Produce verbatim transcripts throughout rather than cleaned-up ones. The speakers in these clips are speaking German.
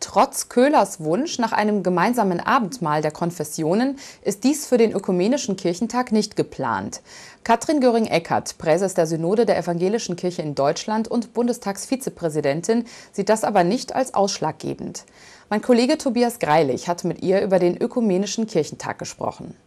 Trotz Köhlers Wunsch nach einem gemeinsamen Abendmahl der Konfessionen ist dies für den Ökumenischen Kirchentag nicht geplant. Katrin Göring-Eckardt, Präses der Synode der Evangelischen Kirche in Deutschland und Bundestagsvizepräsidentin, sieht das aber nicht als ausschlaggebend. Mein Kollege Tobias Greilich hat mit ihr über den Ökumenischen Kirchentag gesprochen.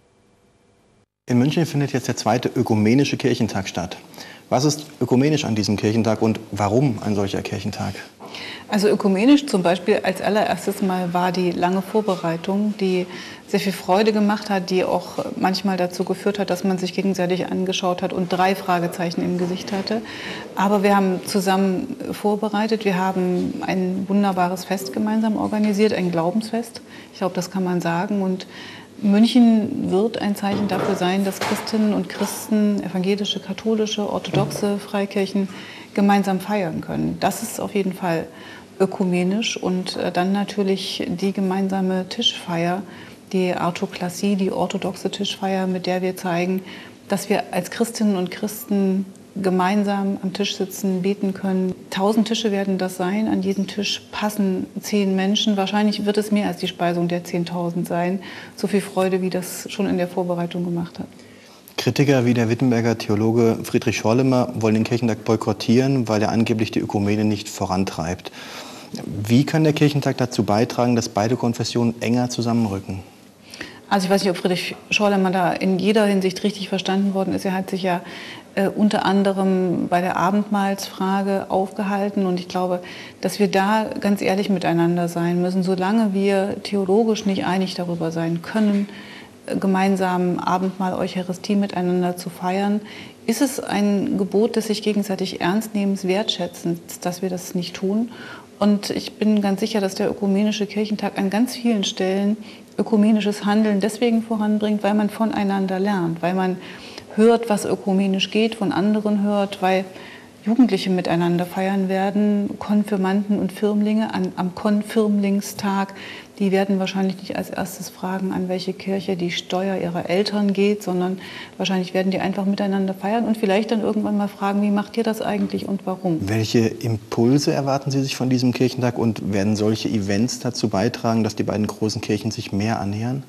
In München findet jetzt der zweite Ökumenische Kirchentag statt. Was ist ökumenisch an diesem Kirchentag und warum ein solcher Kirchentag? Also ökumenisch zum Beispiel als allererstes Mal war die lange Vorbereitung, die sehr viel Freude gemacht hat, die auch manchmal dazu geführt hat, dass man sich gegenseitig angeschaut hat und drei Fragezeichen im Gesicht hatte. Aber wir haben zusammen vorbereitet, wir haben ein wunderbares Fest gemeinsam organisiert, ein Glaubensfest. Ich glaube, das kann man sagen. Und München wird ein Zeichen dafür sein, dass Christinnen und Christen, evangelische, katholische, orthodoxe Freikirchen gemeinsam feiern können. Das ist auf jeden Fall ökumenisch. Und dann natürlich die gemeinsame Tischfeier, die Arthoklassie, die orthodoxe Tischfeier, mit der wir zeigen, dass wir als Christinnen und Christen gemeinsam am Tisch sitzen, beten können. Tausend Tische werden das sein. An jedem Tisch passen zehn Menschen. Wahrscheinlich wird es mehr als die Speisung der zehntausend sein. So viel Freude, wie das schon in der Vorbereitung gemacht hat. Kritiker wie der Wittenberger Theologe Friedrich Schorlemmer wollen den Kirchentag boykottieren, weil er angeblich die Ökumene nicht vorantreibt. Wie kann der Kirchentag dazu beitragen, dass beide Konfessionen enger zusammenrücken? Also ich weiß nicht, ob Friedrich Schorlemmer da in jeder Hinsicht richtig verstanden worden ist. Er hat sich ja äh, unter anderem bei der Abendmahlsfrage aufgehalten. Und ich glaube, dass wir da ganz ehrlich miteinander sein müssen. Solange wir theologisch nicht einig darüber sein können, gemeinsam Abendmahl, Eucharistie miteinander zu feiern, ist es ein Gebot des sich gegenseitig Ernstnehmens, Wertschätzens, dass wir das nicht tun. Und ich bin ganz sicher, dass der Ökumenische Kirchentag an ganz vielen Stellen ökumenisches Handeln deswegen voranbringt, weil man voneinander lernt, weil man hört, was ökumenisch geht, von anderen hört, weil Jugendliche miteinander feiern werden, Konfirmanden und Firmlinge an, am Konfirmlingstag. Die werden wahrscheinlich nicht als erstes fragen, an welche Kirche die Steuer ihrer Eltern geht, sondern wahrscheinlich werden die einfach miteinander feiern und vielleicht dann irgendwann mal fragen, wie macht ihr das eigentlich und warum? Welche Impulse erwarten Sie sich von diesem Kirchentag und werden solche Events dazu beitragen, dass die beiden großen Kirchen sich mehr annähern?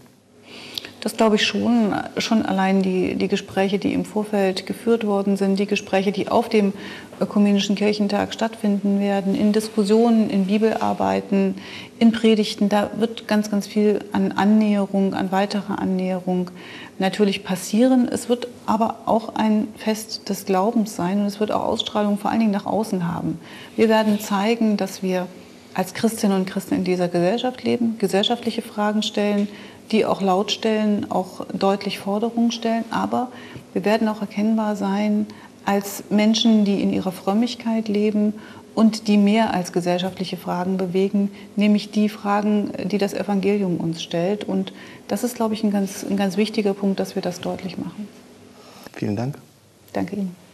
Das glaube ich schon. Schon allein die, die Gespräche, die im Vorfeld geführt worden sind, die Gespräche, die auf dem Ökumenischen Kirchentag stattfinden werden, in Diskussionen, in Bibelarbeiten, in Predigten, da wird ganz, ganz viel an Annäherung, an weiterer Annäherung natürlich passieren. Es wird aber auch ein Fest des Glaubens sein und es wird auch Ausstrahlung vor allen Dingen nach außen haben. Wir werden zeigen, dass wir als Christinnen und Christen in dieser Gesellschaft leben, gesellschaftliche Fragen stellen, die auch laut stellen, auch deutlich Forderungen stellen. Aber wir werden auch erkennbar sein als Menschen, die in ihrer Frömmigkeit leben und die mehr als gesellschaftliche Fragen bewegen, nämlich die Fragen, die das Evangelium uns stellt. Und das ist, glaube ich, ein ganz, ein ganz wichtiger Punkt, dass wir das deutlich machen. Vielen Dank. Danke Ihnen.